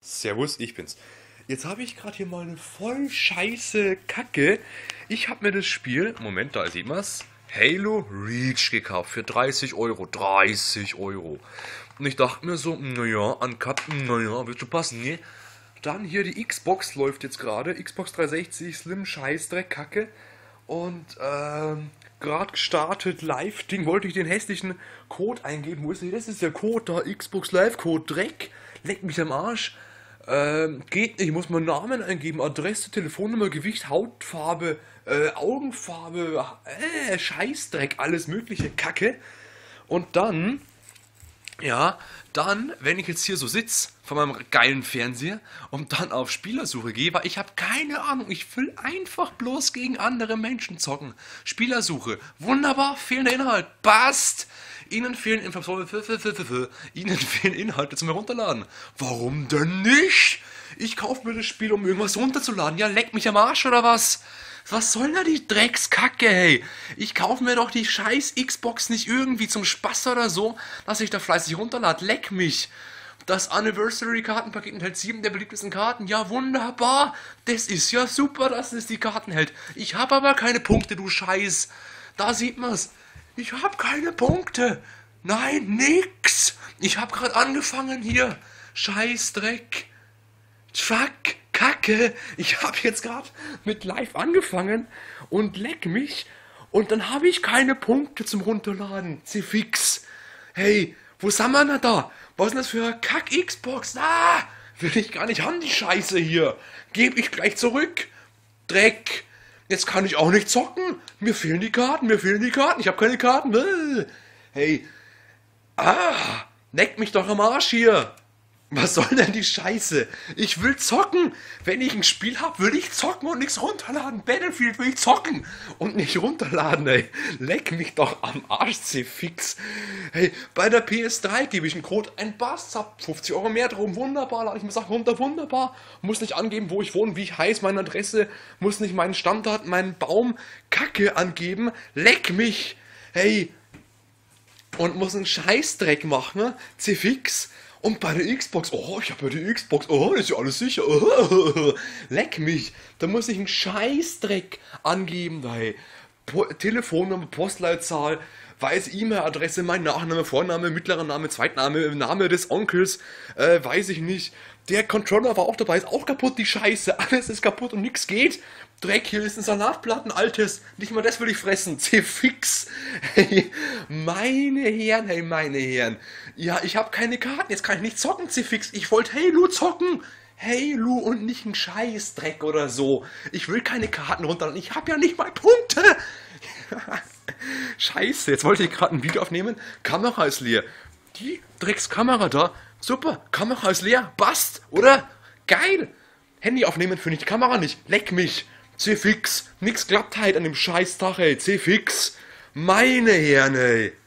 Servus, ich bin's. Jetzt habe ich gerade hier mal eine voll scheiße Kacke. Ich habe mir das Spiel, Moment, da sieht man's, Halo Reach gekauft für 30 Euro. 30 Euro. Und ich dachte mir so, naja, uncut, naja, wird schon passen, ne? Dann hier die Xbox läuft jetzt gerade, Xbox 360, Slim, Scheißdreck, Kacke. Und, gerade gestartet, Live-Ding, wollte ich den hässlichen Code eingeben. Wo ist denn, das ist der Code da, Xbox Live-Code, Dreck, leck mich am Arsch. Geht nicht, ich muss meinen Namen eingeben, Adresse, Telefonnummer, Gewicht, Hautfarbe, Augenfarbe, Scheißdreck, alles mögliche, Kacke. Und dann, ja, dann, wenn ich jetzt hier so sitze vor meinem geilen Fernseher und dann auf Spielersuche gehe, weil ich habe keine Ahnung, ich will einfach bloß gegen andere Menschen zocken. Spielersuche, wunderbar, fehlender Inhalt, passt. Ihnen fehlen Ihnen fehlen Inhalte zum Herunterladen. Warum denn nicht? Ich kaufe mir das Spiel, um irgendwas runterzuladen. Ja, leck mich am Arsch oder was? Was soll da die Dreckskacke, hey? Ich kaufe mir doch die scheiß Xbox nicht irgendwie zum Spaß oder so, dass ich da fleißig runterlade. Leck mich. Das Anniversary-Kartenpaket enthält 7 der beliebtesten Karten. Ja, wunderbar. Das ist ja super, dass es die Karten hält. Ich habe aber keine Punkte, du Scheiß. Da sieht man's. Ich habe keine Punkte. Nein, nix. Ich habe gerade angefangen hier. Scheißdreck. Fuck, Kacke. Ich habe jetzt gerade mit Live angefangen und leck mich. Und dann habe ich keine Punkte zum Runterladen. C-Fix. Hey, wo sind wir denn da? Was ist denn das für eine Kack-Xbox? Ah, will ich gar nicht haben, die Scheiße hier. Gebe ich gleich zurück. Dreck. Jetzt kann ich auch nicht zocken. Mir fehlen die Karten, mir fehlen die Karten. Ich habe keine Karten. Hey. Leck mich doch am Arsch hier. Was soll denn die Scheiße? Ich will zocken. Wenn ich ein Spiel hab, will ich zocken und nichts runterladen. Battlefield will ich zocken und nicht runterladen, ey. Leck mich doch am Arsch, C-Fix. Hey, bei der PS3 gebe ich einen Code, ein Bass, hab 50 Euro mehr drum. Wunderbar, lade ich mir Sachen runter, wunderbar. Muss nicht angeben, wo ich wohne, wie ich heiße, meine Adresse. Muss nicht meinen Standort, meinen Baum, Kacke angeben. Leck mich. Hey. Und muss einen Scheißdreck machen, C-Fix. Und bei der Xbox, oh, ich habe ja die Xbox, oh, das ist ja alles sicher, oh, leck mich, da muss ich einen Scheißdreck angeben, da, hey. Telefonnummer, Postleitzahl, weiße E-Mail-Adresse, mein Nachname, Vorname, mittlerer Name, Zweitname, Name des Onkels, weiß ich nicht. Der Controller war auch dabei, ist auch kaputt, die Scheiße, alles ist kaputt und nix geht. Dreck, hier ist ein Salatblatt, ein altes, nicht mal das will ich fressen, C-Fix. Hey, meine Herren, hey, meine Herren. Ja, ich habe keine Karten, jetzt kann ich nicht zocken, C-Fix. Ich wollte Halo zocken. Halo und nicht ein Scheißdreck oder so. Ich will keine Karten runterladen, ich habe ja nicht mal Punkte. Scheiße, jetzt wollte ich gerade ein Video aufnehmen, Kamera ist leer. Die Dreckskamera da, super, Kamera ist leer, passt, oder? Geil. Handy aufnehmen finde ich die Kamera nicht, leck mich. C-Fix, nix Glattheit an dem Scheißtag, ey, C-Fix. Meine Herren, ey.